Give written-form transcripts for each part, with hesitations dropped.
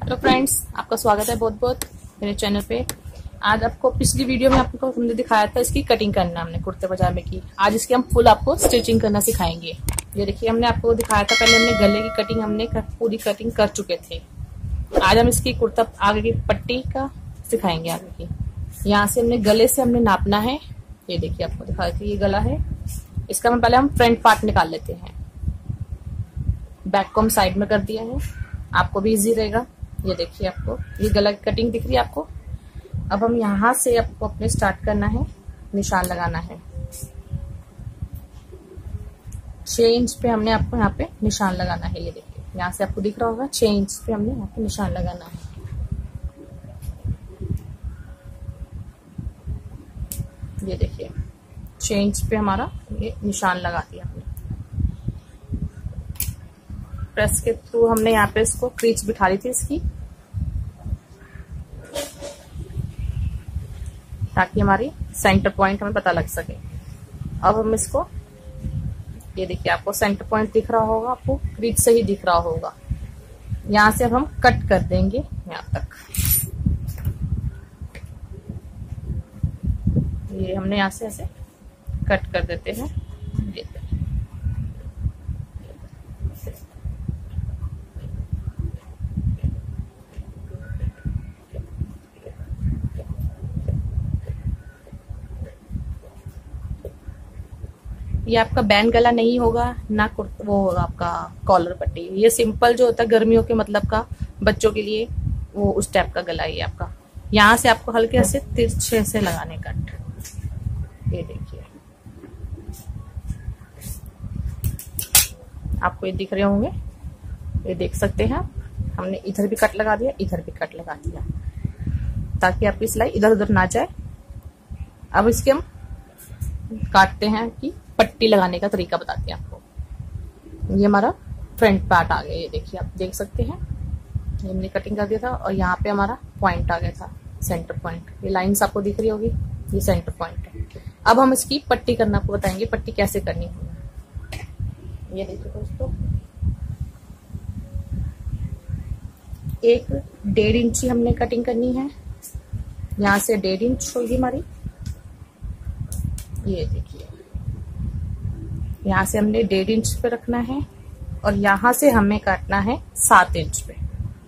Hello friends, आपका स्वागत है बहुत बहुत मेरे चैनल पे। आज आपको पिछली वीडियो में आपको हमने दिखाया था इसकी कटिंग करना, हमने कुर्ते पजामे की। आज इसकी हम फुल आपको स्टिचिंग करना सिखाएंगे। ये देखिए, हमने आपको दिखाया था पहले हमने गले की कटिंग हमने पूरी कटिंग कर चुके थे। आज हम इसकी कुर्ता आगे की पट्टी का सिखाएंगे आगे की। यहाँ से हमने गले से हमने नापना है। ये देखिए, आपको दिखा देती, ये गला है। इसका हम पहले हम फ्रंट पार्ट निकाल लेते हैं। बैक को हम साइड में कर दिया है, आपको भी इजी रहेगा। ये देखिए, आपको ये गला की कटिंग दिख रही है आपको। अब हम यहाँ से आपको अपने स्टार्ट करना है, निशान लगाना है। 6 इंच पे हमने आपको यहाँ पे निशान लगाना है। ये देखिए, यहाँ से आपको दिख रहा होगा 6 इंच पे हमने यहाँ पे निशान लगाना है। ये देखिए, 6 इंच पे हमारा ये निशान लगा दिया हमने। प्रेस के थ्रू हमने यहाँ पे इसको क्रीच बिठा ली थी इसकी, ताकि हमारी सेंटर पॉइंट हमें पता लग सके। अब हम इसको, ये देखिए, आपको सेंटर पॉइंट दिख रहा होगा, आपको क्रीच से ही दिख रहा होगा। यहाँ से अब हम कट कर देंगे यहाँ तक। ये हमने यहाँ से ऐसे कट कर देते हैं। ये आपका बैंड गला नहीं होगा ना, वो होगा आपका कॉलर पट्टी। ये सिंपल जो होता है गर्मियों के मतलब का, बच्चों के लिए, वो उस टाइप का गला है आपका। यहाँ से आपको हल्के से तिरछे से लगाने कट। ये देखिए, आपको ये दिख रहे होंगे, ये देख सकते हैं। हमने इधर भी कट लगा दिया, इधर भी कट लगा दिया, ताकि आपकी सिलाई इधर उधर ना जाए। अब इसके हम काटते हैं कि पट्टी लगाने का तरीका बताते हैं आपको। ये हमारा फ्रंट पार्ट आ गया। ये देखिए, आप देख सकते हैं, ये हमने कटिंग कर दिया था और यहाँ पे हमारा पॉइंट आ गया था, सेंटर पॉइंट। ये लाइंस आपको दिख रही होगी, ये सेंटर पॉइंट है। अब हम इसकी पट्टी करना आपको बताएंगे, पट्टी कैसे करनी है। ये देखिए दोस्तों, 1.5 इंच हमने कटिंग करनी है। यहाँ से 1.5 इंच होगी हमारी। ये देखिए, यहाँ से हमने 1.5 इंच पे रखना है और यहाँ से हमें काटना है 7 इंच पे।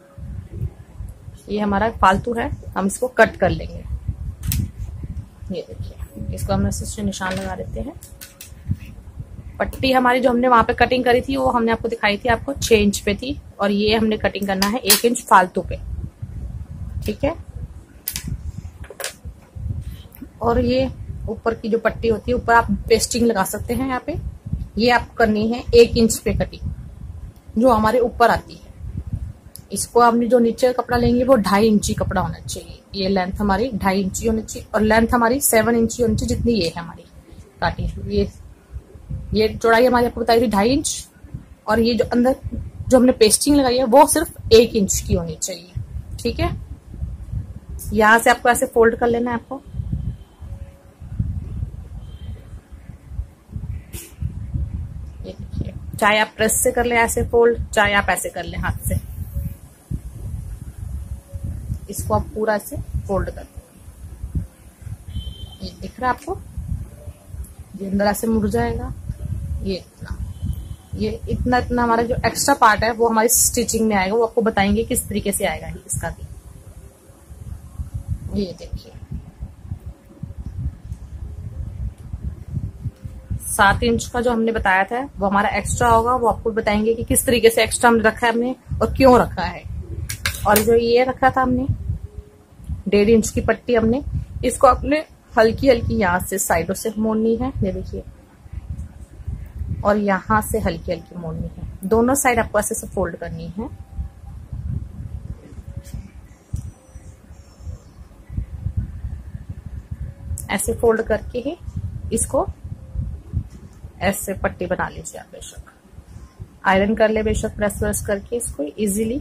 ये हमारा फालतू है, हम इसको कट कर लेंगे। ये देखिए, इसको हम ऐसे निशान लगा देते हैं। पट्टी हमारी जो हमने वहां पे कटिंग करी थी, वो हमने आपको दिखाई थी, आपको 6 इंच पे थी, और ये हमने कटिंग करना है 1 इंच फालतू पे। ठीक है, और ये ऊपर की जो पट्टी होती है, ऊपर आप पेस्टिंग लगा सकते हैं। यहाँ पे ये आपको करनी है 1 इंच पे कटिंग, जो हमारे ऊपर आती है। इसको हमने जो नीचे कपड़ा लेंगे वो 2.5 इंची कपड़ा होना चाहिए। ये लेंथ हमारी 2.5 इंची होनी चाहिए और लेंथ हमारी 7 इंची होनी चाहिए, जितनी ये है हमारी काटी। ये चौड़ाई हमारी आपको बताई थी 2.5 इंच, और ये जो अंदर जो हमने पेस्टिंग लगाई है वो सिर्फ 1 इंच की होनी चाहिए। ठीक है, यहां से आपको ऐसे फोल्ड कर लेना है आपको। ये देखिए, चाहे आप प्रेस से कर ले ऐसे फोल्ड, चाहे आप ऐसे कर ले हाथ से। इसको आप पूरा ऐसे फोल्ड कर दो। ये दिख रहा है आपको, ये अंदर ऐसे मुड़ जाएगा। ये इतना हमारा जो एक्स्ट्रा पार्ट है वो हमारी स्टिचिंग में आएगा, वो आपको बताएंगे किस तरीके से आएगा इसका भी। ये देखिए, 7 इंच का जो हमने बताया था वो हमारा एक्स्ट्रा होगा, वो आपको बताएंगे कि किस तरीके से एक्स्ट्रा हमने रखा है हमने और क्यों रखा है। और जो ये रखा था हमने 1.5 इंच की पट्टी, हमने इसको अपने हल्की हल्की यहाँ से साइडों से मोड़नी है। ये देखिए, और यहाँ से हल्की हल्की मोड़नी है। दोनों साइड आपको ऐसे से फोल्ड करनी है। ऐसे फोल्ड करके ही इसको ऐसे पट्टी बना लीजिए आप। बेशक आयरन कर ले, बेशक प्रेस व्रेस करके इसको इजीली।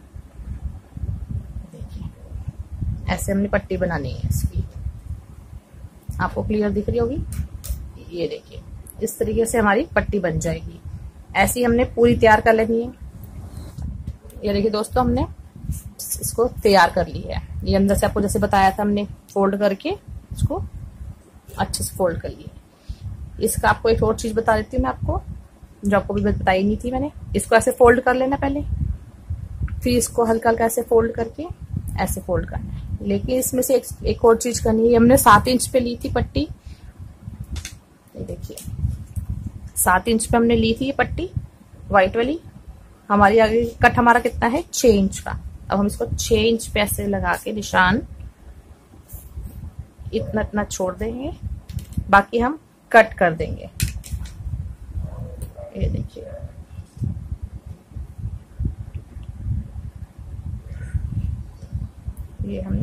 देखिए, ऐसे हमने पट्टी बनानी है इसकी। आपको क्लियर दिख रही होगी। ये देखिए, इस तरीके से हमारी पट्टी बन जाएगी। ऐसी हमने पूरी तैयार कर लेनी है। ये देखिए दोस्तों, हमने इसको तैयार कर ली है। ये अंदर से आपको जैसे बताया था हमने, फोल्ड करके इसको अच्छे से फोल्ड कर लिए। इसका आपको एक और चीज बता देती हूँ मैं आपको, जो आपको भी बताई नहीं थी मैंने। इसको ऐसे फोल्ड कर लेना पहले, फिर इसको हल्का हल्का ऐसे फोल्ड करके ऐसे फोल्ड करना है। लेकिन इसमें से एक और चीज करनी है। हमने 7 इंच पे ली थी पट्टी, ये देखिए 7 इंच पे हमने ली थी ये पट्टी व्हाइट वाली। हमारी आगे कट हमारा कितना है, 6 इंच का। अब हम इसको 6 इंच पे ऐसे लगा के निशान इतना इतना छोड़ देंगे, बाकी हम कट कर देंगे। ये देखिए ये हमने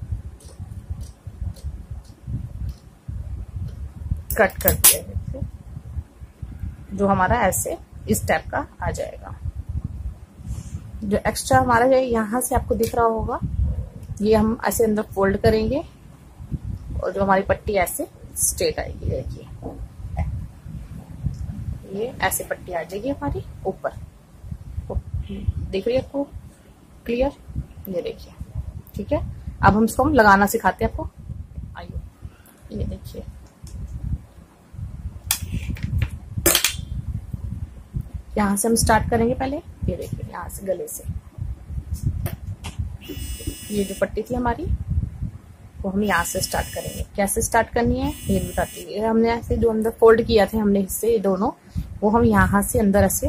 कट कर दिया है, जो हमारा ऐसे इस टाइप का आ जाएगा। जो एक्स्ट्रा हमारा है यहाँ से आपको दिख रहा होगा, ये हम ऐसे अंदर फोल्ड करेंगे और जो हमारी पट्टी ऐसे स्ट्रेट आएगी। देखिए ये ऐसे पट्टी आ जाएगी हमारी ऊपर। देख रही है आपको क्लियर? ये देखिए ठीक है। अब हम इसको लगाना सिखाते हैं आपको, आइए। ये देखिए यहाँ से हम स्टार्ट करेंगे पहले। ये देखिए यहाँ से गले से ये जो पट्टी थी हमारी वो हम यहाँ से स्टार्ट करेंगे। कैसे स्टार्ट करनी है ये बताती है। हमने ऐसे जो अंदर फोल्ड किया थे हमने हिस्से ये दोनों, वो हम यहाँ से अंदर ऐसे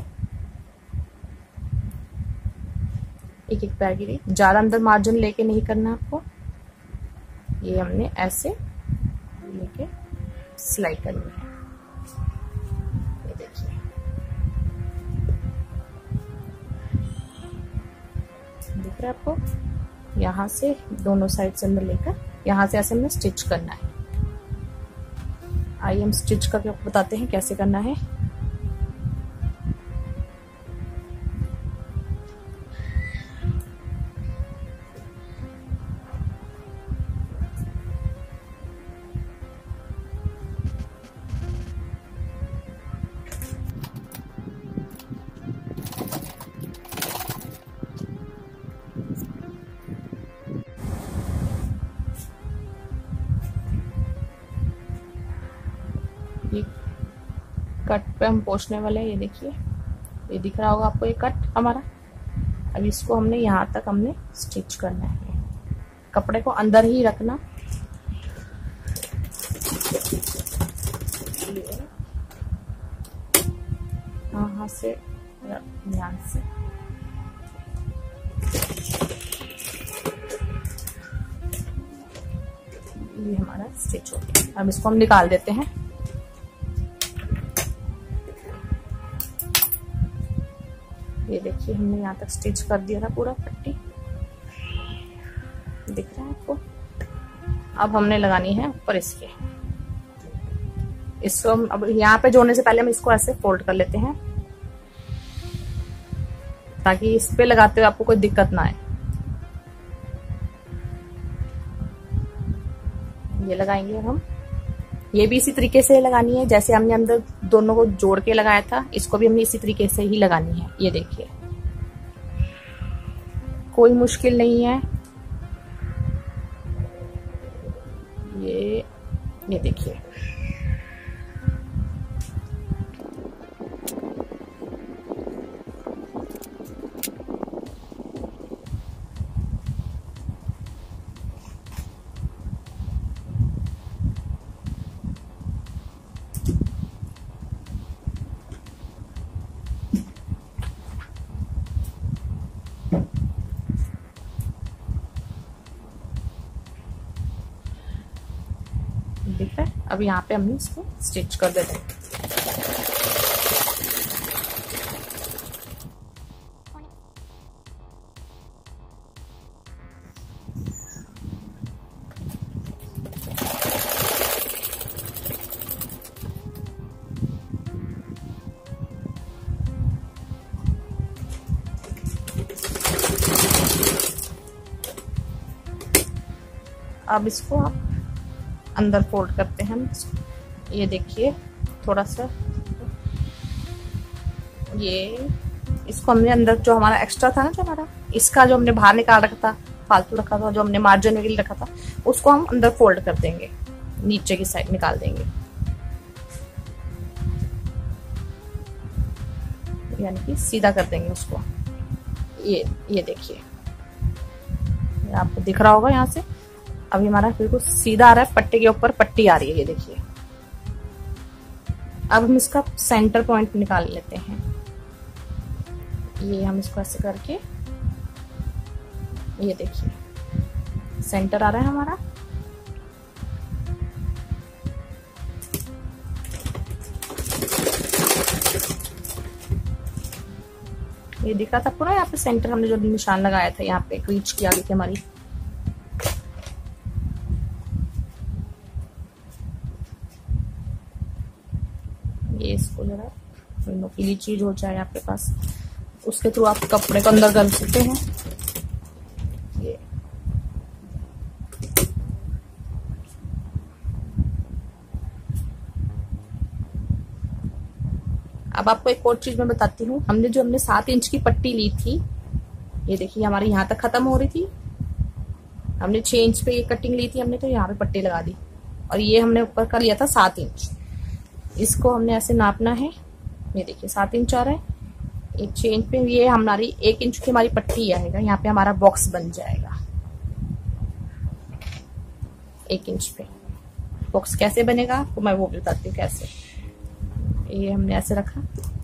एक एक पैर की, ज्यादा अंदर मार्जिन लेके नहीं करना आपको। ये हमने ऐसे लेके सिलाई करनी है। ये देखिए दिख रहा है आपको? यहाँ से दोनों साइड से अंदर लेकर यहाँ से ऐसे हमें स्टिच करना है। आइए हम स्टिच करके आपको बताते हैं कैसे करना है। ये कट पे हम पोंछने वाले हैं। ये देखिए ये दिख रहा होगा आपको ये कट हमारा। अब इसको हमने यहाँ तक हमने स्टिच करना है। कपड़े को अंदर ही रखना, यहाँ से ध्यान से ये हमारा स्टिच हो गया। अब इसको हम निकाल देते हैं। ये देखिए हमने यहाँ तक स्टिच कर दिया था पूरा पट्टी, दिख रहा है आपको। अब हमने लगानी है ऊपर इसके। इसको हम अब यहाँ पे जोड़ने से पहले हम इसको ऐसे फोल्ड कर लेते हैं, ताकि इस पे लगाते हुए आपको कोई दिक्कत ना आए। ये लगाएंगे हम। ये भी इसी तरीके से लगानी है जैसे हमने अंदर दोनों को जोड़ के लगाया था, इसको भी हमने इसी तरीके से ही लगानी है। ये देखिए कोई मुश्किल नहीं है। ये देखिए दिख रहा है। अब यहाँ पे हमने इसको स्टिच कर देते हैं। अब इसको आप अंदर फोल्ड करते हैं हम। ये देखिए थोड़ा सा ये इसको हमने अंदर जो हमारा एक्स्ट्रा था ना, जो हमारा इसका जो हमने बाहर निकाल रखा था, फालतू रखा था, जो हमने मार्जिन के लिए रखा था, उसको हम अंदर फोल्ड कर देंगे, नीचे की साइड निकाल देंगे, यानी कि सीधा कर देंगे उसको। ये देखिए, आपको दिख रहा होगा यहाँ से अभी हमारा बिल्कुल सीधा आ रहा है, पट्टे के ऊपर पट्टी आ रही है, ये देखिए। अब हम इसका सेंटर पॉइंट निकाल लेते हैं। ये हम इसको ऐसे करके, ये देखिए सेंटर आ रहा है हमारा। ये दिखा था पूरा यहाँ पे सेंटर, हमने जो निशान लगाया था यहाँ पे रीच की आ गई थी हमारी। ये इसको जरा नुकीली चीज हो जाए आपके पास, उसके थ्रू आप कपड़े को अंदर कर सकते हैं। ये अब आपको एक और चीज मैं बताती हूँ। हमने 7 इंच की पट्टी ली थी, ये देखिए हमारी यहाँ तक खत्म हो रही थी। हमने 6 इंच पे ये कटिंग ली थी हमने, तो यहाँ पे पट्टी लगा दी, और ये हमने ऊपर का लिया था 7 इंच। इसको हमने ऐसे नापना है, ये देखिए 7 इंच आ रहा है, एक 6 इंच पे ये हमारी 1 इंच की हमारी पट्टी आएगा, यहाँ पे हमारा बॉक्स बन जाएगा। 1 इंच पे बॉक्स कैसे बनेगा आपको मैं वो भी बताती हूँ कैसे। ये हमने ऐसे रखा,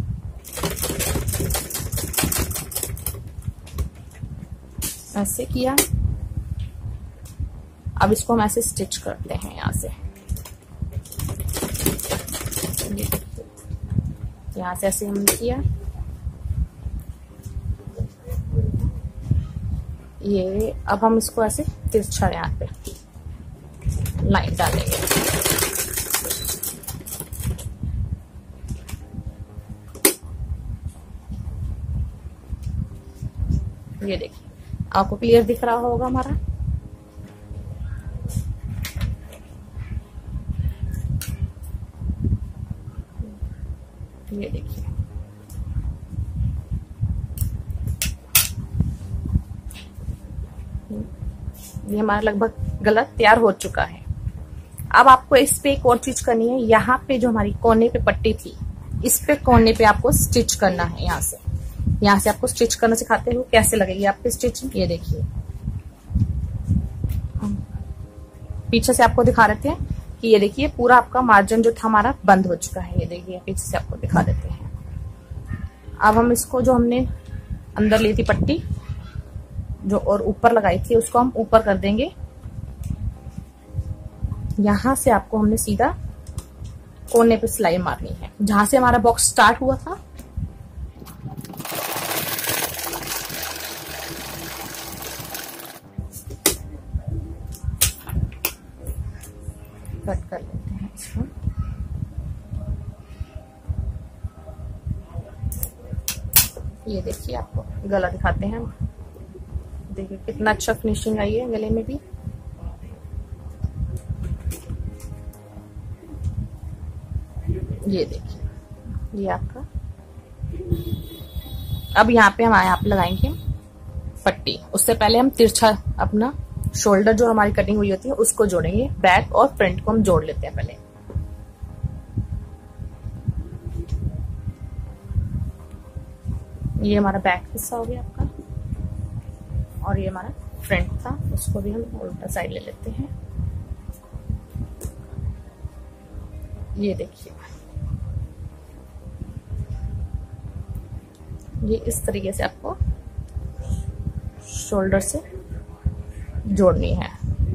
ऐसे किया। अब इसको हम ऐसे स्टिच करते हैं यहाँ से, यहाँ से ऐसे हमने किया। ये अब हम इसको ऐसे तिरछा यहाँ पे लाइन डालेंगे। ये देखिए आपको क्लियर दिख रहा होगा हमारा। ये देखिए ये हमारा लगभग गला तैयार हो चुका है। अब आपको इस पे एक और चीज करनी है, यहाँ पे जो हमारी कोने पे पट्टी थी, इस पे कोने पे आपको स्टिच करना है। यहाँ से आपको स्टिच करना सिखाते हो, कैसे लगेगी आपकी स्टिचिंग। ये देखिए पीछे से आपको दिखा देते हैं कि ये देखिए पूरा आपका मार्जिन जो था हमारा बंद हो चुका है। ये देखिए पीछे से आपको दिखा देते हैं। अब हम इसको जो हमने अंदर ली थी पट्टी जो और ऊपर लगाई थी, उसको हम ऊपर कर देंगे। यहां से आपको हमने सीधा कोने पे सिलाई मारनी है, जहां से हमारा बॉक्स स्टार्ट हुआ था। कट कर लेते हैं इसको। ये देखिए आपको गला दिखाते हैं हम, देखिए कितना अच्छा फिनिशिंग आई है गले में भी। ये देखिए ये आपका। अब यहाँ पे हम यहाँ पे लगाएंगे पट्टी। उससे पहले हम तिरछा अपना शोल्डर जो हमारी कटिंग हुई होती है उसको जोड़ेंगे। बैक और फ्रंट को हम जोड़ लेते हैं पहले। ये हमारा बैक हिस्सा हो गया आपका, और ये हमारा फ्रंट था, उसको भी हम उल्टा साइड ले लेते हैं। ये देखिए ये इस तरीके से आपको शोल्डर से जोड़नी है।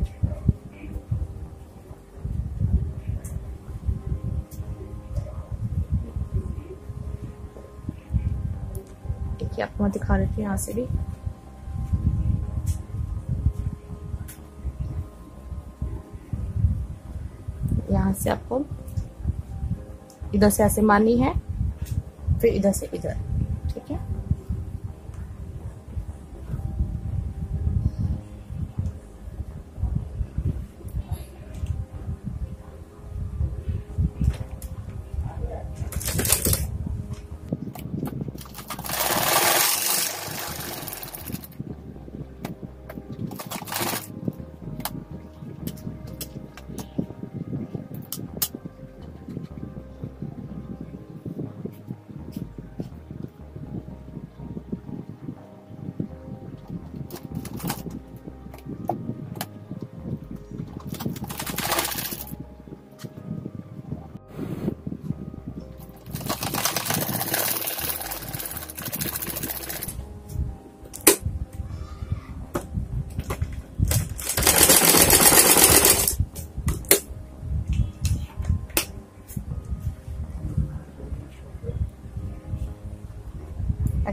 देखिए आपको मैं दिखा देती हूँ यहाँ से भी। यहाँ से आपको इधर से ऐसे मारनी है, फिर इधर से इधर, ठीक है।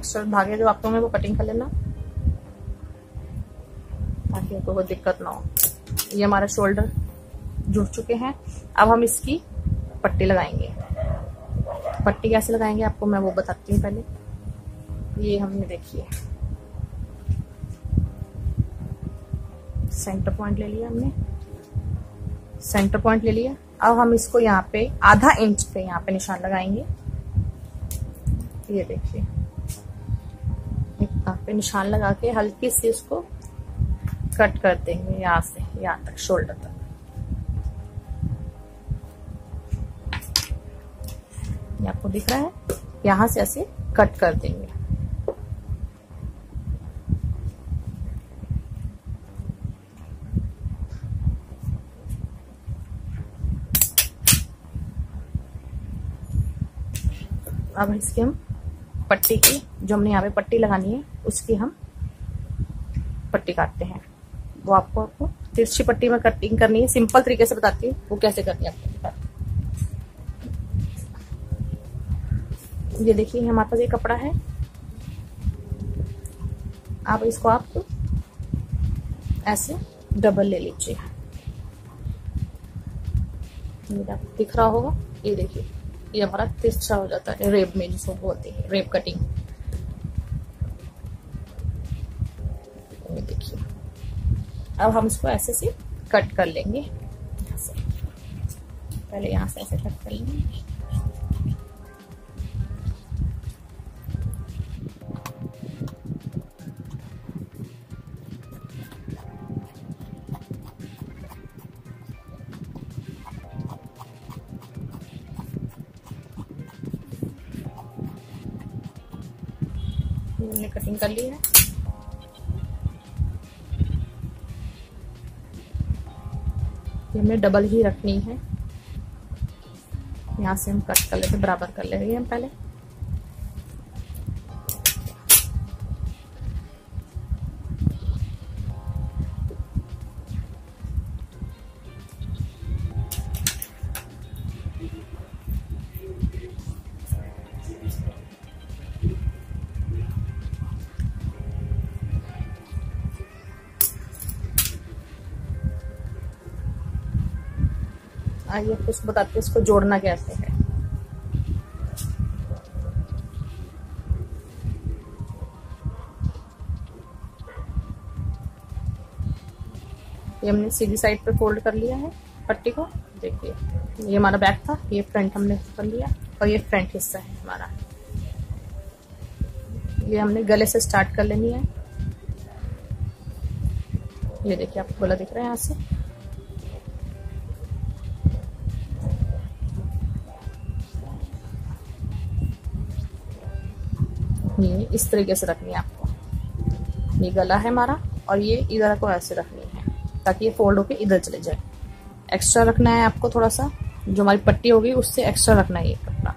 एक्स्ट्रा धागे जो आपको में वो कटिंग कर लेना ताकि आपको कोई दिक्कत ना हो। ये हमारा शोल्डर जुड़ चुके हैं। अब हम इसकी पट्टी लगाएंगे। पट्टी कैसे लगाएंगे आपको मैं वो बताती हूँ। पहले ये हमने देखिए सेंटर पॉइंट ले लिया, हमने सेंटर पॉइंट ले लिया। अब हम इसको यहाँ पे आधा इंच पे यहाँ पे निशान लगाएंगे। ये देखिए यहाँ पे निशान लगा के हल्की से इसको कट कर देंगे यहाँ से यहाँ तक, शोल्डर तक। ये आपको दिख रहा है, यहाँ से ऐसे कट कर देंगे। अब इसकी हम पट्टी की, जो हमने यहाँ पे पट्टी लगानी है उसकी हम पट्टी काटते हैं। वो आपको तिरछी पट्टी में कटिंग करनी है। सिंपल तरीके से बताती हूँ वो कैसे करनी है आपको दिखाती हूँ। ये देखिए हमारे पास ये कपड़ा है। अब इसको आप ऐसे डबल ले लीजिए। ये आपको दिख रहा होगा। ये देखिए ये हमारा तिरछा हो जाता है, रेब में जिसको बोलते हैं रेब कटिंग। ये देखिए अब हम इसको ऐसे से कट कर लेंगे। यहाँ से पहले यहाँ से ऐसे कट कर लेंगे। हमने कटिंग कर ली है। ये हमें डबल ही रखनी है। यहाँ से हम कट कर लेते, बराबर कर ले रहे हैं हम पहले। आइए कुछ बताते हैं इसको जोड़ना कैसे है। ये हमने सीधी साइड पे फोल्ड कर लिया है पट्टी को। देखिए ये हमारा बैक था, ये फ्रंट हमने कर लिया और ये फ्रंट हिस्सा है हमारा। ये हमने गले से स्टार्ट कर लेनी है। ये देखिए आपको गला दिख रहा है यहाँ से। ये इस तरीके से रखनी है आपको। ये गला है हमारा और ये इधर को ऐसे रखनी है ताकि ये फोल्ड होके इधर चले जाए। एक्स्ट्रा रखना है आपको, थोड़ा सा जो हमारी पट्टी होगी उससे एक्स्ट्रा रखना है ये कपड़ा।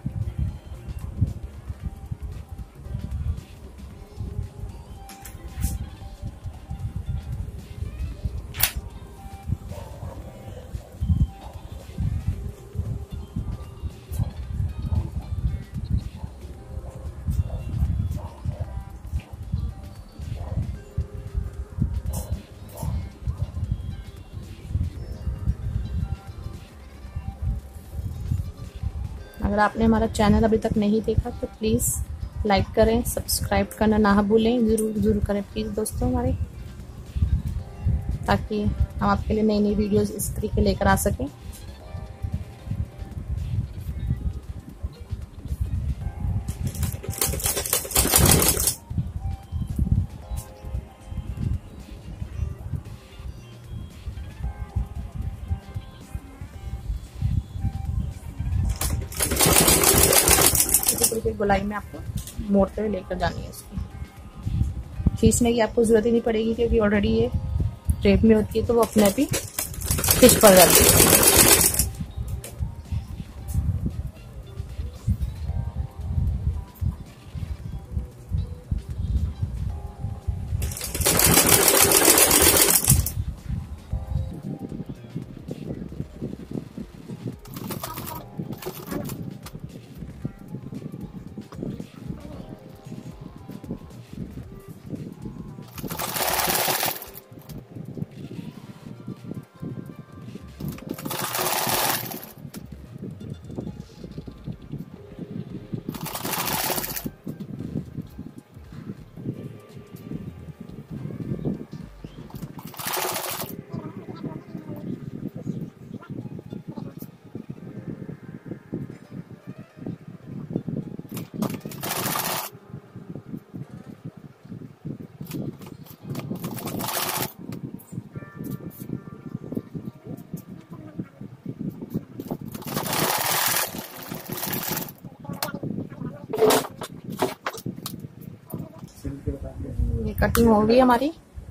अगर आपने हमारा चैनल अभी तक नहीं देखा तो प्लीज़ लाइक करें, सब्सक्राइब करना ना भूलें। ज़रूर करें प्लीज़ दोस्तों हमारे, ताकि हम आपके लिए नई नई वीडियोस इस तरीके लेकर आ सकें। गोलाई में आपको मोड़ते हुए लेकर जानी है। इसकी खींचने की आपको जरूरत ही नहीं पड़ेगी क्योंकि ऑलरेडी ये ड्रेप में होती है तो वो अपने आप ही स्टिच पड़ जाती है। ये कटिंग हो गई हमारी,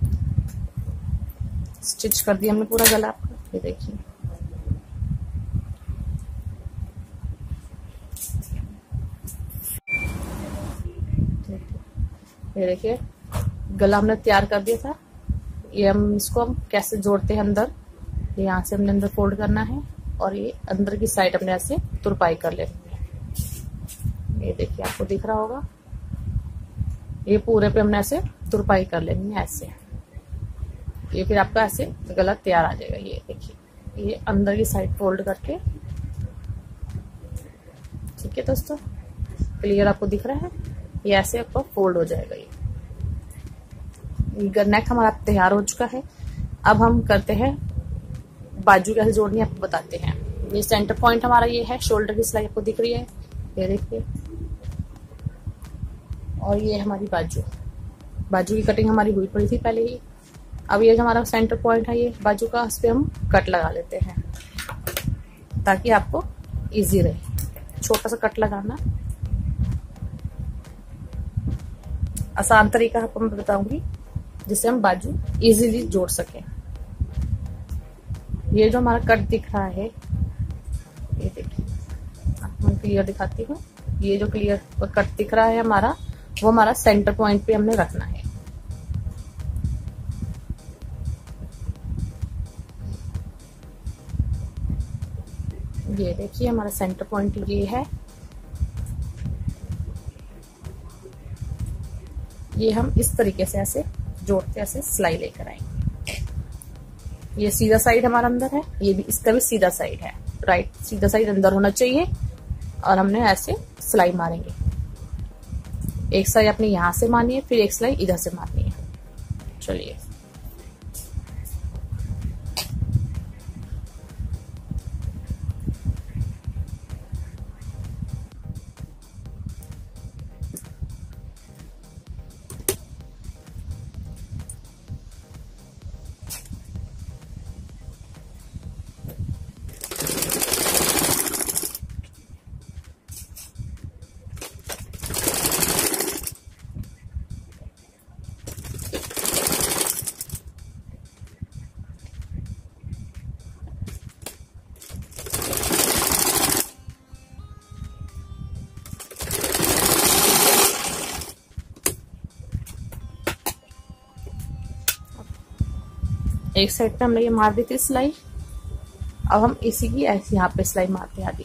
स्टिच कर दिया हमने पूरा गला। ये देखिए, ये देखिए गला हमने तैयार कर दिया था। ये हम कैसे जोड़ते हैं अंदर, ये यहाँ से हमने अंदर फोल्ड करना है और ये अंदर की साइड हमने ऐसे तुरपाई कर लेनी है। ये देखिए आपको दिख रहा होगा, ये पूरे पे हमने ऐसे तुरपाई कर लेनी है ऐसे। ये फिर आपका ऐसे गला तैयार आ जाएगा। ये देखिए, ये अंदर की साइड फोल्ड करके, ठीक है दोस्तों, क्लियर आपको दिख रहा है। ये ऐसे आपका फोल्ड हो जाएगा। ये नेक हमारा तैयार हो चुका है। अब हम करते हैं बाजू कैसे जोड़नी है, आपको बताते हैं। ये सेंटर पॉइंट हमारा ये है, शोल्डर की सिलाई आपको दिख रही है, ये देखिए। और ये हमारी बाजू की कटिंग हमारी हुई पड़ी थी पहले ही। अब ये हमारा सेंटर पॉइंट है ये बाजू का, इस पे हम कट लगा लेते हैं ताकि आपको इजी रहे। छोटा सा कट लगाना, आसान तरीका आपको मैं बताऊंगी जिससे हम बाजू इजीली जोड़ सकें। ये जो हमारा कट दिख रहा है, ये देखिए आपको मैं क्लियर दिखाती हूँ। ये जो क्लियर कट दिख रहा है हमारा, वो हमारा सेंटर पॉइंट पे हमने रखना है। ये देखिए हमारा सेंटर पॉइंट ये है। ये हम इस तरीके से ऐसे जोड़ते ऐसे सिलाई लेकर आएंगे। ये सीधा साइड हमारा अंदर है, ये भी, इसका भी सीधा साइड है, राइट सीधा साइड अंदर होना चाहिए। और हमने ऐसे सिलाई मारेंगे, एक सिलाई अपनी यहां से मारनी है, फिर एक सिलाई इधर से मारनी है। चलिए, एक साइड पे हमने ये मार दी थी सिलाई। अब हम इसी की ऐसे यहाँ पे सिलाई मारते हैं आधी।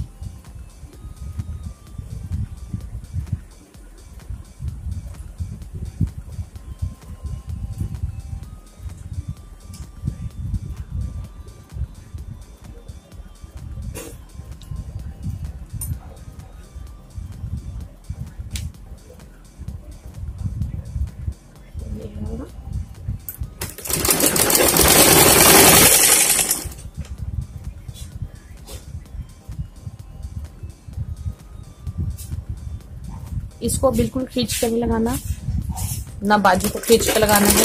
इसको बिल्कुल खींच कर नहीं लगाना, ना बाजू को खींच कर लगाना है।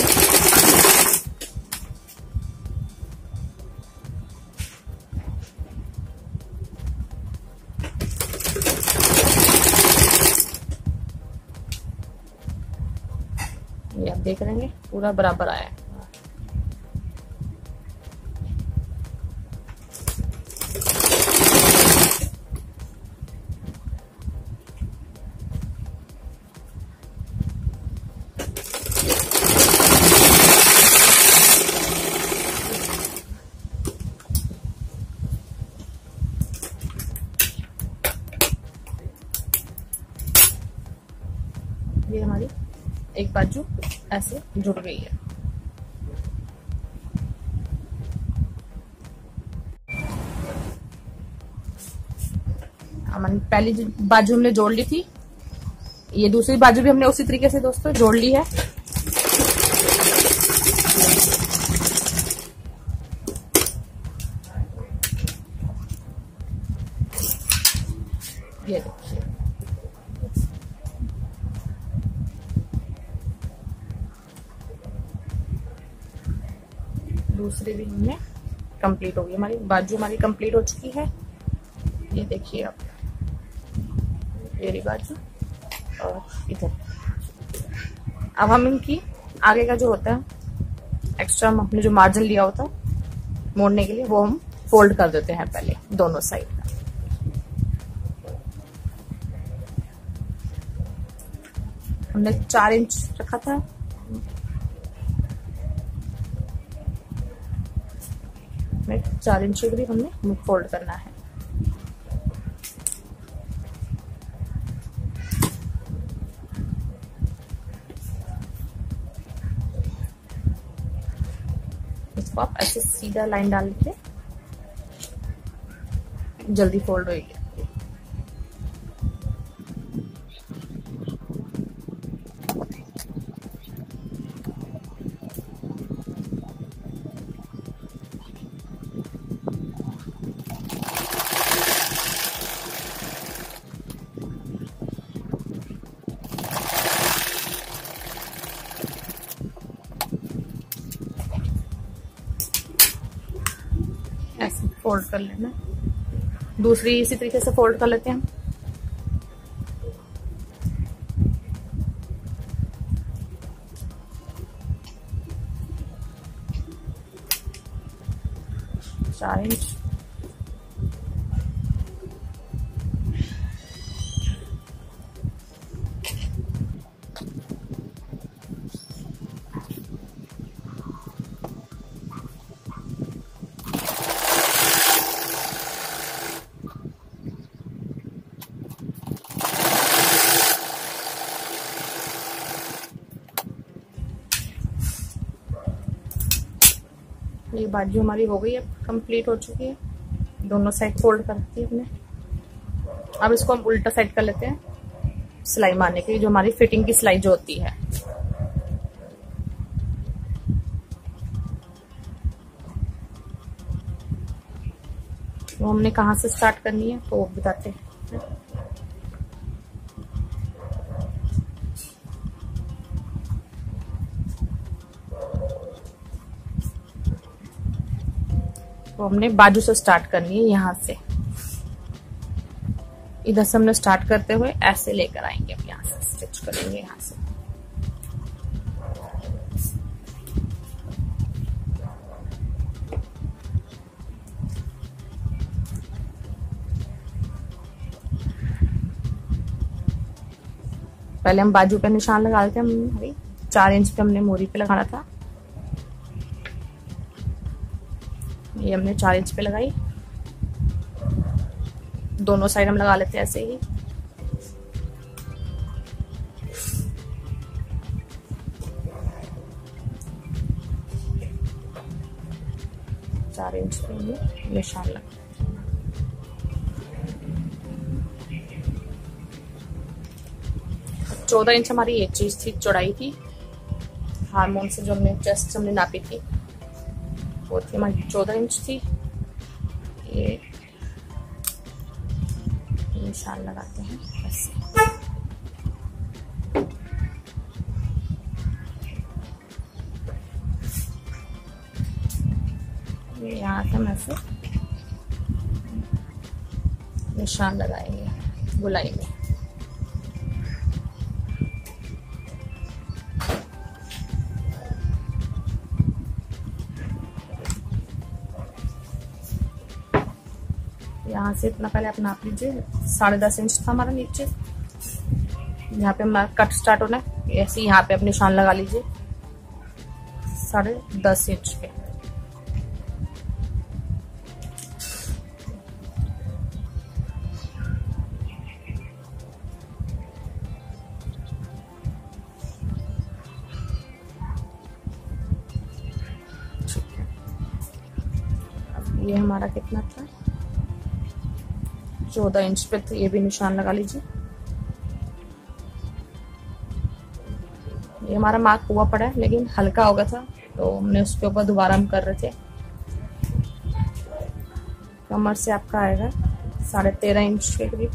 ये आप देख रहे हैं पूरा बराबर आया है। ये हमारी एक बाजू ऐसे जुड़ गई है। हमने पहली बाजू हमने जोड़ ली थी, ये दूसरी बाजू भी हमने उसी तरीके से दोस्तों जोड़ ली है। ये देखिए, दूसरी भी हमने कंप्लीट हो गई, हमारी बाजू हमारी कंप्लीट हो चुकी है। ये देखिए आप, ये बाजू और इधर अब हम इनकी आगे का जो होता है एक्स्ट्रा हमने जो मार्जिन लिया होता है मोड़ने के लिए, वो हम फोल्ड कर देते हैं पहले दोनों साइड का। हमने 4 इंच रखा था, हमें 4 इंच के करीब हमने फोल्ड करना है। इसको आप ऐसे सीधा लाइन डाल के जल्दी फोल्ड होगी। ऐसे फोल्ड कर लेना, दूसरी इसी तरीके से फोल्ड कर लेते हैं हम। चार इंच ये बाजू हमारी हो गई है, कंप्लीट हो चुकी है। दोनों साइड फोल्ड कर दी हमने। अब इसको हम उल्टा साइड कर लेते हैं सिलाई मारने के लिए, जो हमारी फिटिंग की सिलाई जो होती है। वो हमने कहाँ से स्टार्ट करनी है तो वो बताते हैं। तो हमने बाजू से स्टार्ट करनी है, यहाँ से इधर से हमने स्टार्ट करते हुए ऐसे लेकर आएंगे। अब यहाँ से स्टिच करेंगे यहाँ से। पहले हम बाजू पे निशान लगा लेते हैं। हम 4 इंच पे हमने मोरी पे लगाना था, ये हमने 4 इंच पे लगाई। दोनों साइड हम लगा लेते हैं ऐसे ही। चार इंच पे हमने निशान लगा। अब 14 इंच हमारी एक चीज थी, चौड़ाई थी हारमोन से जो हमने चेस्ट से हमने नापी थी, वो थी हमारी 14 इंच थी। ये निशान लगाते हैं ऐसे। यहाँ से हम ऐसे निशान लगाएंगे गोलाई में। यहाँ से इतना पहले आप नाप लीजिए। 10.5 इंच था हमारा नीचे, यहाँ पे हमारा कट स्टार्ट होना है। ऐसे यहाँ पे आप निशान लगा लीजिए 10.5 इंच पे। अब ये हमारा कितना था, 14 इंच पे, तो ये भी निशान लगा लीजिए। ये हमारा मार्क हुआ पड़ा है लेकिन हल्का हो गया था, तो हमने उसके ऊपर दोबारा हम कर रहे थे। कमर से आपका आएगा 13.5 इंच के करीब।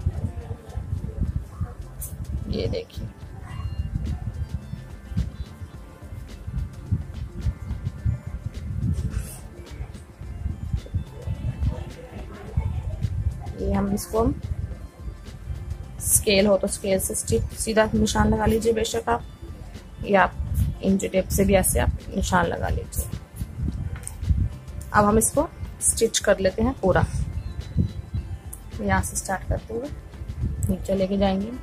ये देखिए, ये हम इसको स्केल हो तो स्केल से सीधा निशान लगा लीजिए बेशक आप। या आप इंच टेप से भी ऐसे आप निशान लगा लीजिए। अब हम इसको स्टिच कर लेते हैं पूरा। यहाँ से स्टार्ट करते हुए नीचे लेके जाएंगे।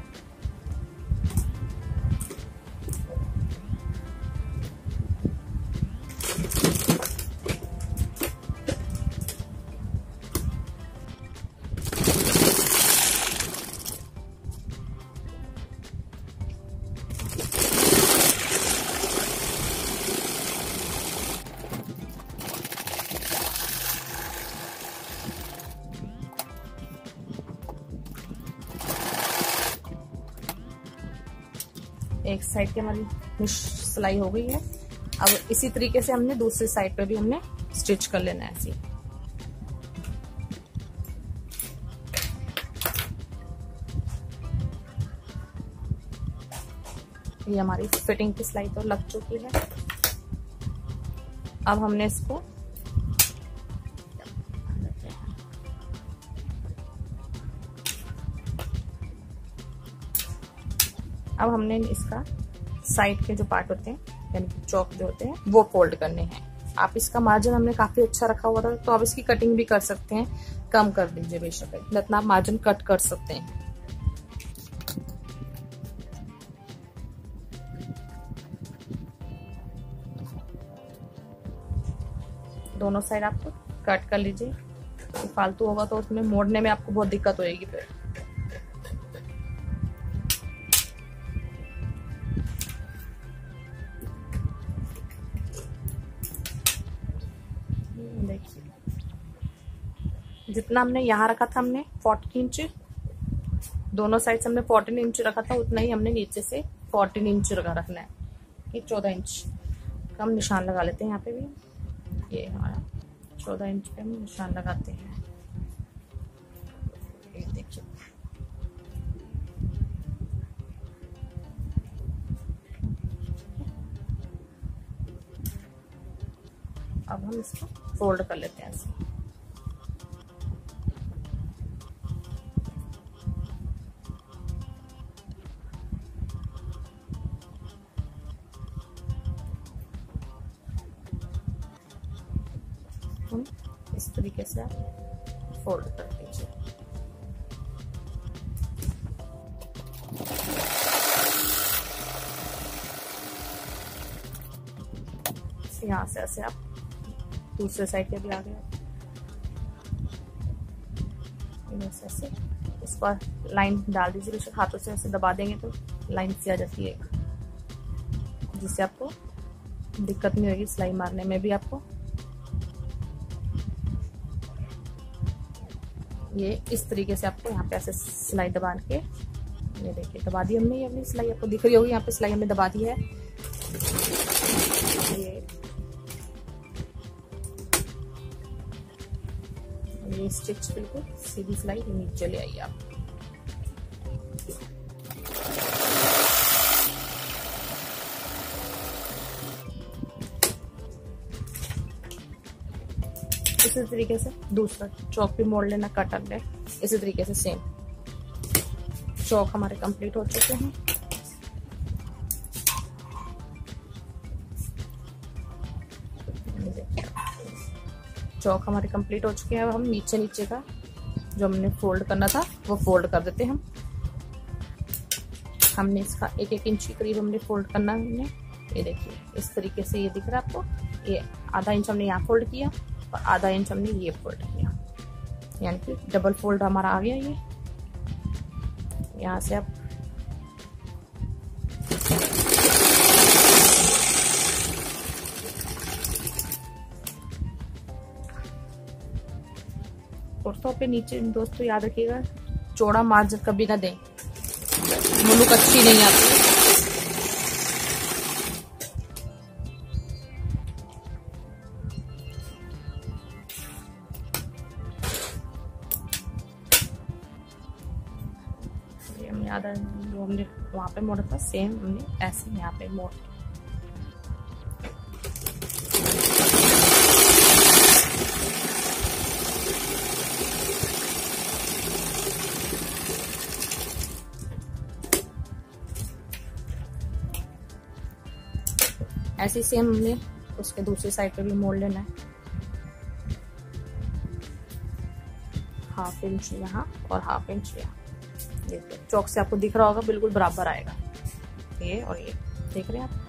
एक साइड की हमारी सिलाई हो गई है। अब इसी तरीके से हमने दूसरी साइड पे भी हमने स्टिच कर लेना है ऐसे। ये हमारी फिटिंग की सिलाई तो लग चुकी है। अब हमने इसको इसका साइड के जो पार्ट होते हैं यानी कि चौक जो होते हैं वो फोल्ड करने हैं। आप इसका मार्जिन हमने काफी अच्छा रखा हुआ था, तो आप इसकी कटिंग भी कर सकते हैं, कम कर दीजिए बेशक, इतना आप मार्जिन कट कर सकते हैं। दोनों साइड आपको कट कर लीजिए, फालतू होगा तो उसमें मोड़ने में आपको बहुत दिक्कत होगी फिर। देखिए जितना हमने यहाँ रखा था, हमने 14 इंच दोनों साइड से हमने 14 इंच रखा था, उतना ही हमने नीचे से 14 इंच रखना है कि 14 इंच का हम निशान लगा लेते हैं। यहाँ पे भी ये हमारा 14 इंच पे हम निशान लगाते हैं। ये देखिए अब हम इसको फोल्ड कर लेते हैं ऐसे। इस तरीके से आप फोल्ड कर दीजिए। यहाँ से ऐसे आप दूसरे साइड के भी आ गए, ऐसे इस पर लाइन डाल दीजिए। हाथों से ऐसे दबा देंगे तो लाइन सी आ जाती है, जिससे आपको दिक्कत नहीं होगी सिलाई मारने में भी। आपको ये इस तरीके से आपको यहाँ पे ऐसे सिलाई दबा के, ये देखिए दबा दी हमने। ये अपनी सिलाई आपको दिख रही होगी, यहाँ पे सिलाई हमने दबा दी है। ये स्टिच बिल्कुल सीधी सिलाई नीचे ले आइए आप। इसी तरीके से दूसरा चौक भी मोड़ लेना, कट अंडे इसी तरीके से सेम। चौक हमारे कंप्लीट हो चुके हैं। चौक हमारे कंप्लीट हो चुके हैं। अब हम नीचे का जो हमने फोल्ड करना था वो फोल्ड कर देते हैं। हमने इसका 1-1 इंच के करीब हमने फोल्ड करना है। हमने ये देखिए इस तरीके से, ये दिख रहा है आपको। ये आधा इंच हमने यहाँ फोल्ड किया और आधा इंच हमने ये फोल्ड किया, यानी कि डबल फोल्ड हमारा आ गया। ये यहाँ से आप कुर्तों पे नीचे दोस्तों याद रखिएगा, चौड़ा मार्जिन कभी ना दें, मुलुक अच्छी नहीं आती। हमने आधा जो हमने वहां पे मोड़ा था, सेम हमने ऐसे यहाँ पे मोड़। ऐसे सेम हमने उसके दूसरी साइड पे भी मोड़ लेना है। 1/2 इंच यहाँ और 1/2 इंच यहाँ। देखिए चौक से आपको दिख रहा होगा, बिल्कुल बराबर आएगा ये और ये, देख रहे हैं आप।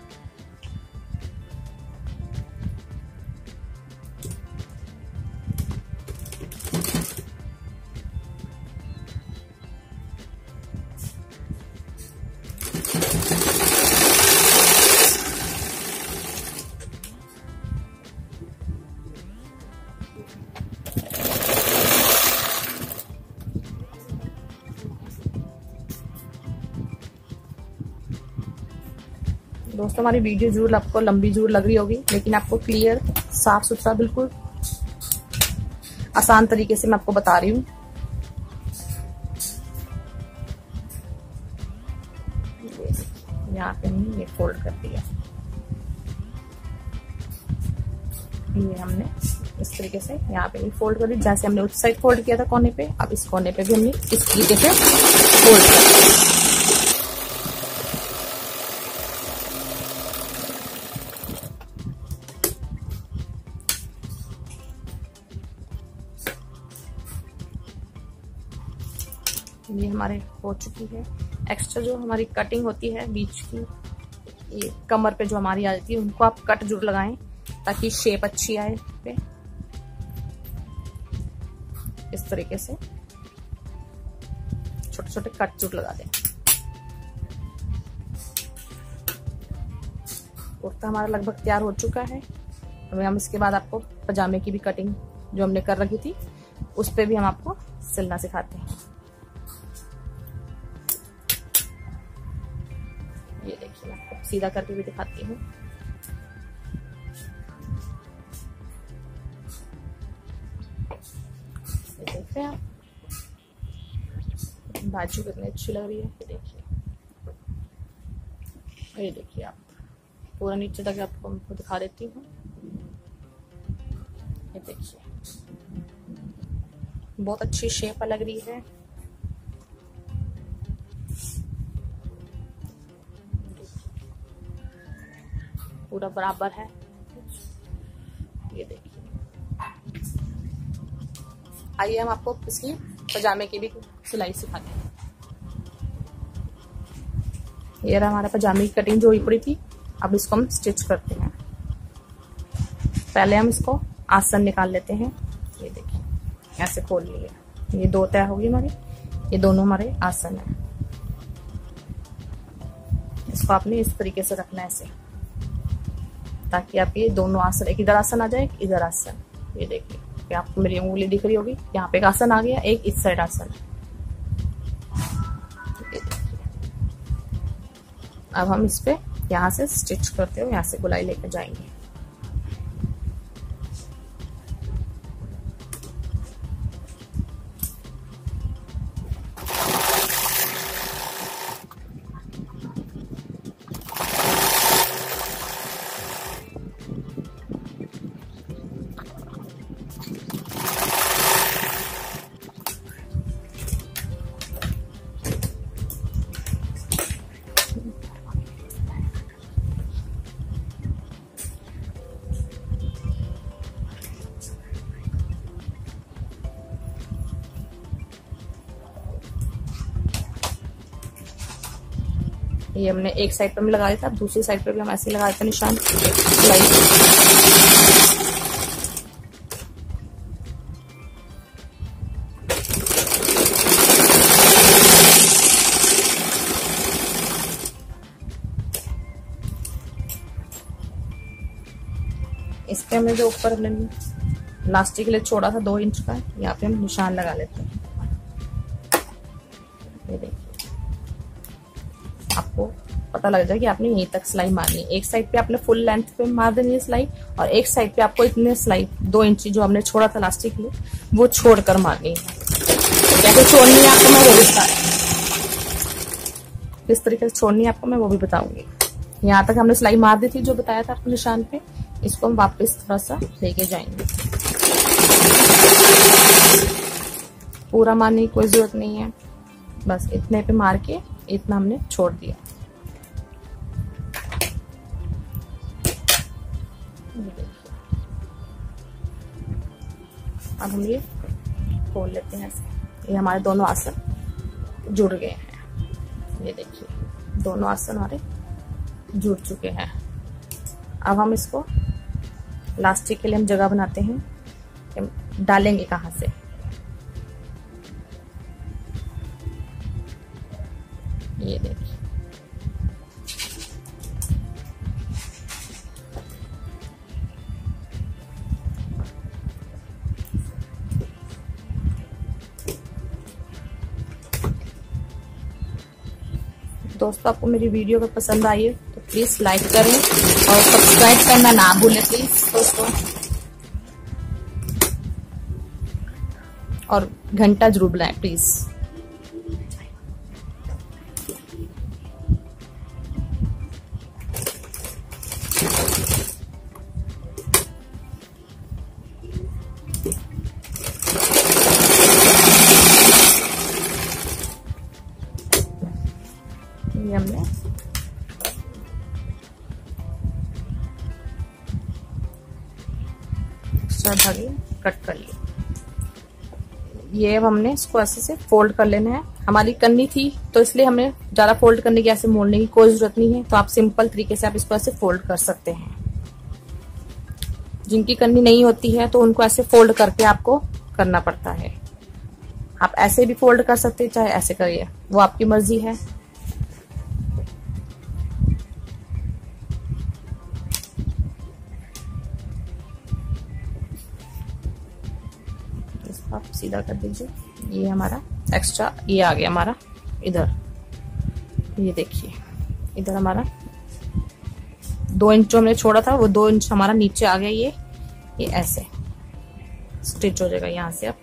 दोस्तों हमारी वीडियो जरूर आपको लंबी जरूर लग रही होगी, लेकिन आपको क्लियर साफ सुथरा बिल्कुल आसान तरीके से मैं आपको बता रही हूँ। यहाँ पे हमने ये फोल्ड कर दिया, ये हमने इस तरीके से यहाँ पे फोल्ड कर दिया। जैसे हमने उस साइड फोल्ड किया था कोने पे, अब इस कोने पे भी हमने इस तरीके से फोल्ड कर दिया। ये हमारे हो चुकी है। एक्स्ट्रा जो हमारी कटिंग होती है बीच की, ये कमर पे जो हमारी आ जाती है, उनको आप कट जरूर लगाएं ताकि शेप अच्छी आए पे। इस तरीके से छोटे छोटे कट जरूर लगा दें। कुर्ता हमारा लगभग तैयार हो चुका है। अब हम इसके बाद आपको पजामे की भी कटिंग जो हमने कर रखी थी उस पे भी हम आपको सिलना सिखाते हैं। ये देखिए मैं आपको सीधा करके भी दिखाती हूँ। देख रहे हैं आप बाजू कितनी अच्छी लग रही है। ये देखिए, ये देखिए आप पूरा नीचे तक आपको दिखा देती हूँ। ये देखिए बहुत अच्छी शेप लग रही है। पूरा बराबर है। ये देखिए, आइए हम आपको इसकी पजामे की भी सिलाई सिखाते हैं। ये रहा हमारा पजामे की कटिंग जो हुई पड़ी थी। अब इसको हम स्टिच करते हैं। पहले हम इसको आसन निकाल लेते हैं। ये देखिए ऐसे खोल लिए, ये 2 तय होगी हमारी, ये दोनों हमारे आसन है। इसको आपने इस तरीके से रखना है ऐसे, ताकि आपके दोनों आसन, एक इधर आसन आ जाए, एक इधर आसन। ये देखिए आपको मेरी उंगली दिख रही होगी, यहाँ पे एक आसन आ गया, एक इस साइड आसन। अब हम इस पे यहाँ से स्टिच करते हुए यहाँ से गोलाई लेकर जाएंगे। ये हमने एक साइड पे भी लगा दिया था, अब दूसरी साइड पे भी हम ऐसे लगा देते हैं निशान सिलाई। इस पे हमने जो ऊपर हमने लास्टिक के लिए छोड़ा था 2 इंच का, यहाँ पे हम निशान लगा लेते हैं। ये देखिए आपको पता लग जाए कि आपने यहीं तक सिलाई मारनी है। एक साइड पे आपने फुल लेंथ पे मार देनी है सिलाई, और एक साइड पे आपको इतने सिलाई 2 इंच जो हमने छोड़ा था लास्टिक के लिए वो छोड़कर मारनी है। कैसे छोड़नी है आपको मैं वो भी बता, किस तरीके से छोड़नी है आपको मैं वो भी बताऊंगी। यहाँ तक हमने सिलाई मार दी थी जो बताया था आपको निशान पे, इसको हम वापस थोड़ा सा लेके जाएंगे। पूरा मारने की कोई जरूरत नहीं है, बस इतने पे मार के इतना हमने छोड़ दिया। ये देखिए, अब हम ये खोल लेते हैं ऐसे। ये हमारे दोनों आसन जुड़ गए हैं। ये देखिए, दोनों आसन हमारे जुड़ चुके हैं। अब हम इसको लास्टिक के लिए हम जगह बनाते हैं, डालेंगे कहाँ से। ये देखिए, दोस्तों आपको मेरी वीडियो अगर पसंद आई है तो प्लीज लाइक करें और सब्सक्राइब करना ना भूलें प्लीज दोस्तों, और घंटा जरूर बुलाएं प्लीज। ये हमने एक्स्ट्रा धागे कट कर लिए। ये अब हमने इसको ऐसे से फोल्ड कर लेना है। हमारी करनी थी तो इसलिए हमें ज्यादा फोल्ड करने की, ऐसे मोड़ने की कोई जरूरत नहीं है। तो आप सिंपल तरीके से आप इसको ऐसे फोल्ड कर सकते हैं। जिनकी करनी नहीं होती है तो उनको ऐसे फोल्ड करके आपको करना पड़ता है। आप ऐसे भी फोल्ड कर सकते हैं, चाहे ऐसे करिए, वो आपकी मर्जी है। आप सीधा कर दीजिए। ये हमारा एक्स्ट्रा ये आ गया हमारा इधर। ये देखिए, इधर हमारा 2 इंच जो हमने छोड़ा था वो 2 इंच हमारा नीचे आ गया। ये ऐसे स्टिच हो जाएगा यहाँ से। अब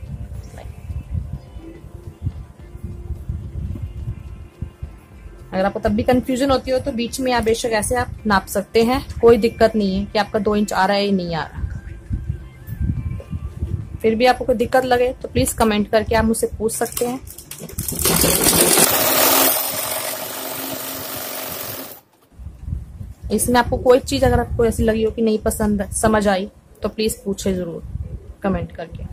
अगर आपको तब भी कंफ्यूजन होती हो तो बीच में आप बेशक ऐसे आप नाप सकते हैं, कोई दिक्कत नहीं है कि आपका 2 इंच आ रहा है या नहीं आ रहा। फिर भी आपको कोई दिक्कत लगे तो प्लीज कमेंट करके आप मुझसे पूछ सकते हैं। इसमें आपको कोई चीज अगर आपको ऐसी लगी हो कि नहीं पसंद समझ आई तो प्लीज पूछे जरूर कमेंट करके।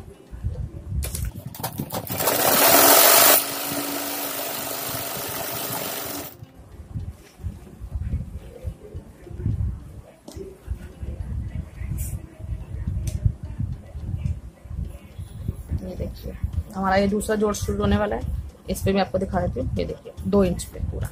ये देखिए, हमारा ये दूसरा जोड़ शुरू होने वाला है। इस पे मैं आपको दिखा देती हूँ। ये देखिए 2 इंच पे पूरा।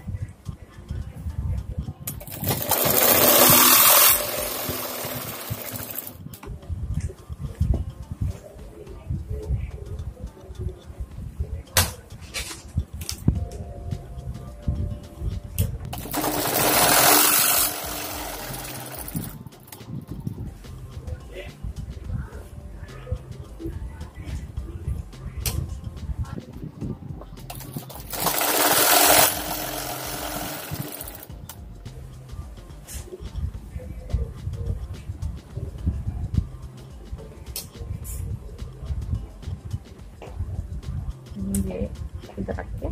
ये इधर रख के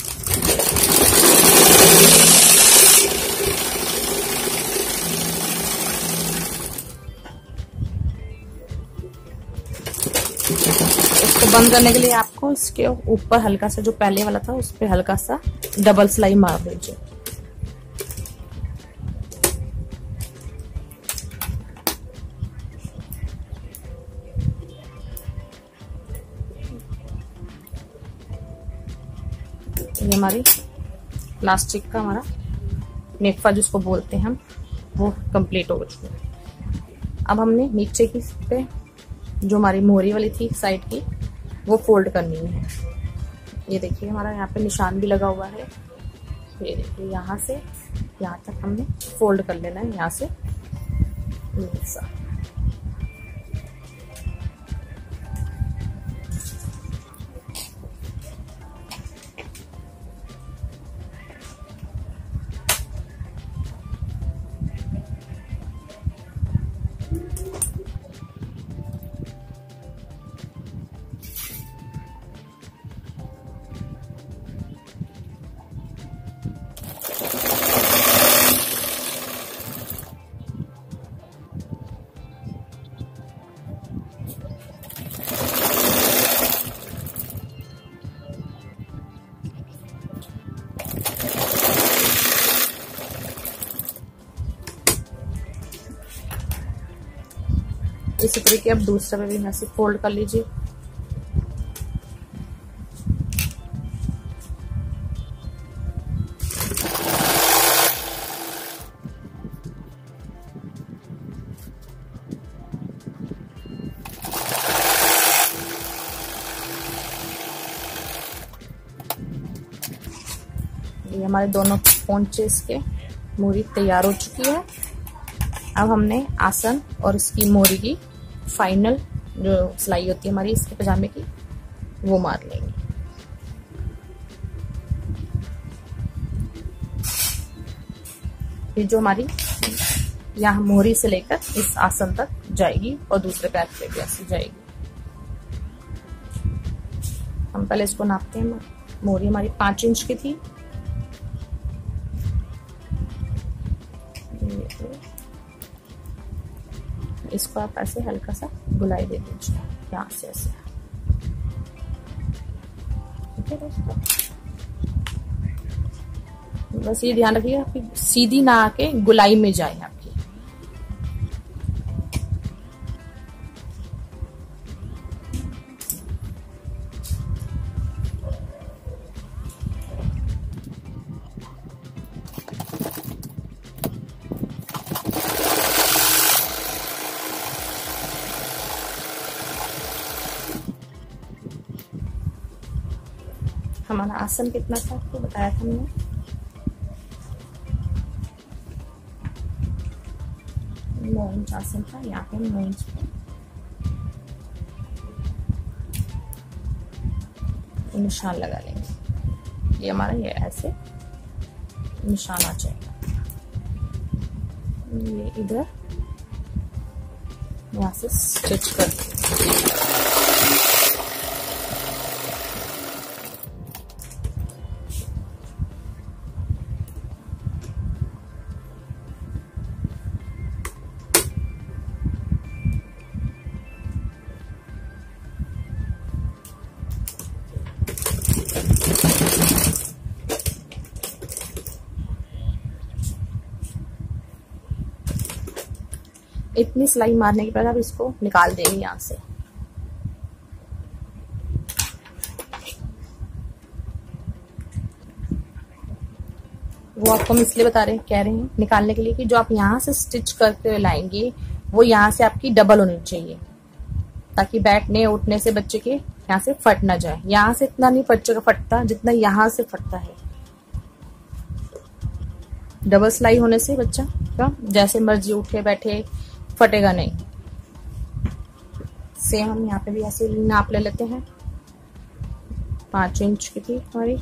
इसको बंद करने के लिए आपको इसके ऊपर हल्का सा, जो पहले वाला था उस पे हल्का सा डबल सिलाई मार दीजिए। ये हमारी प्लास्टिक का हमारा नेफा जिसको बोलते हैं हम, वो कंप्लीट हो चुका है। अब हमने नीचे की पे जो हमारी मोहरी वाली थी साइड की, वो फोल्ड करनी है। ये देखिए हमारा यहाँ पे निशान भी लगा हुआ है। ये देखिए यहाँ से यहाँ तक हमने फोल्ड कर लेना है, यहाँ से ये हिस्सा। इसी तरीके अब दूसरा में भी ऐसे फोल्ड कर लीजिए। ये हमारे दोनों पोंचेस के मोरी तैयार हो चुकी है। अब हमने आसन और इसकी मोरी की फाइनल जो सिलाई होती है हमारी इसके पजामे की, वो मार लेंगे। ये जो हमारी यहाँ मोरी से लेकर इस आसन तक जाएगी और दूसरे पैर पे भी ऐसे जाएगी। हम पहले इसको नापते हैं। मोरी हमारी 5 इंच की थी। इसको आप ऐसे हल्का सा गुलाई दे दीजिए यहाँ से ऐसे। ठीक है दोस्तों, बस ये ध्यान रखिएगा कि सीधी ना आके गुलाई में जाए आपकी। हमारा आसन कितना था आपको बताया था हमने, 9 इंच आसन था। यहाँ पे 9 इंच पे निशान लगा लेंगे। ये हमारा ये ऐसे निशान आ जाएगा। ये इधर यहाँ से स्टिच कर देंगे। इतनी सिलाई मारने के बाद आप इसको निकाल देंगे यहाँ से। वो आपको हम इसलिए कह रहे हैं निकालने के लिए कि जो आप यहाँ से स्टिच करके लाएंगे वो यहाँ से आपकी डबल होनी चाहिए, ताकि बैठने उठने से बच्चे के यहाँ से फट ना जाए। यहाँ से इतना नहीं बच्चे का फटता जितना यहाँ से फटता है। डबल सिलाई होने से बच्चा का जैसे मर्जी उठे बैठे फटेगा नहीं। सेम हम यहाँ पे भी ऐसे नाप ले लेते हैं। 5 इंच की थी हमारी।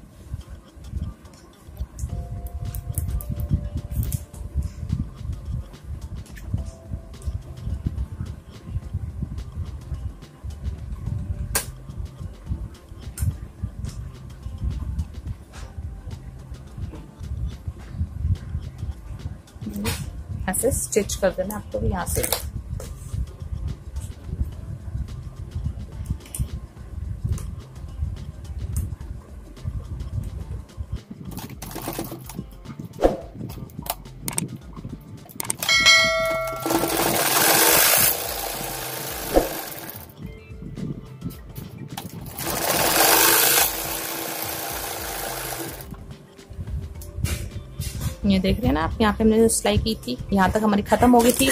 ऐसे स्टिच कर देना आपको भी यहाँ से। ये देख रहे हैं ना आप, यहाँ पे हमने जो सिलाई की थी यहाँ तक हमारी खत्म हो गई थी।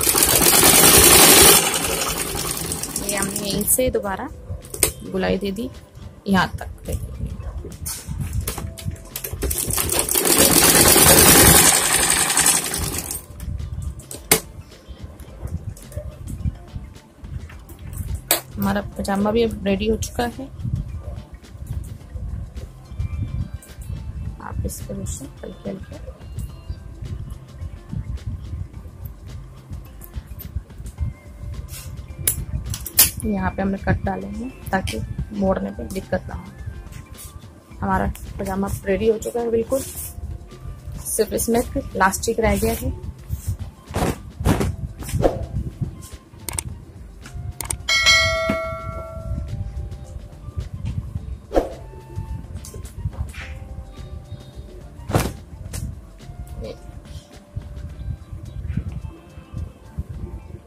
ये हमने यहीं से दोबारा गुलाई दे दी यहाँ तक। हमारा पजामा भी अब रेडी हो चुका है। आप इस तरह से हल्के हल्के यहाँ पे हमने कट डाले हैं ताकि मोड़ने पे दिक्कत ना हो। हमारा पजामा रेडी हो चुका है बिल्कुल। सिर्फ इसमें लास्टिक रह गया है।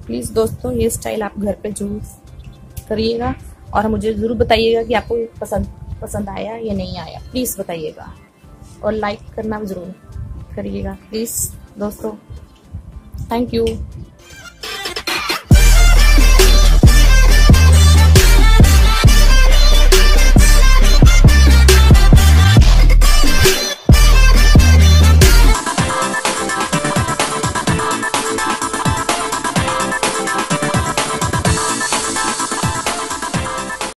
प्लीज़ दोस्तों ये स्टाइल आप घर पे जरूर करिएगा और मुझे ज़रूर बताइएगा कि आपको पसंद आया या नहीं आया। प्लीज़ बताइएगा और लाइक करना ज़रूर करिएगा प्लीज़ दोस्तों। Thank you.